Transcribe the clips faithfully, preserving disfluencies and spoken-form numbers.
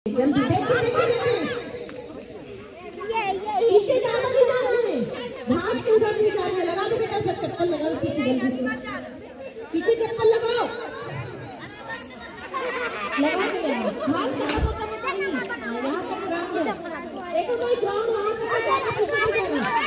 जल्दी देखो देखो पीछे जाना नहीं जाना है, भाग के उधर नहीं जाना है। लगा दो बेटा सब चप्पल लगाओ पीछे, जल्दी से पीछे चप्पल लगाओ, लगा के भाग से कब कब नहीं। यहाँ पर ग्राउंड है, देखो कोई ग्राउंड वहाँ से जाकर पीछे नहीं जाना।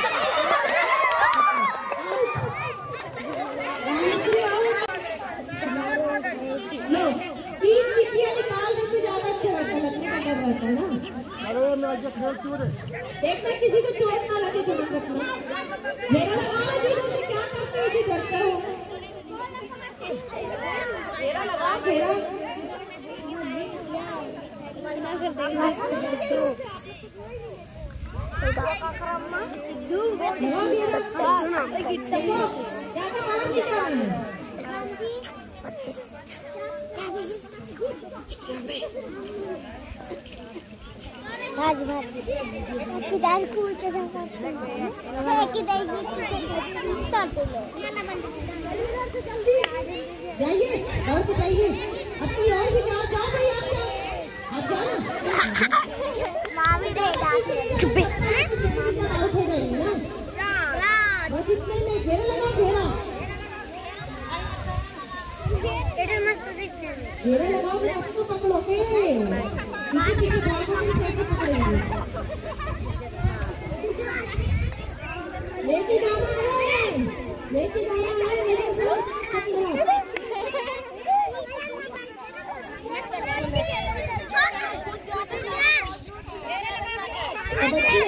लो तीन पीछे निकाल देते ज्यादा अच्छा लगता है, लगने का डर रहता है ना। अरे मैं आज खेल क्यों रे? देखना किसी को चोट ना लगे, ध्यान रखना। मेरा लगा जी, तुम क्या करते हो जी, डरते हो। मेरा लगा मेरा भाग भाग किधर कूद के जाता है, किधर जाइए और के जाइए, अब की और भी जाओ जाओ भाई, आप जाओ आप जाओ। माँ भी रहेगा चुप आउट हो जाएगी ना, बस इतने में घेरा लगा, घेरा घेरा लगाओगे तब तो पकड़ोगे, पीछे पीछे भागोगे कैसे पकड़ोगे। लेके जाना है, लेके जाना है, लेके जाना है।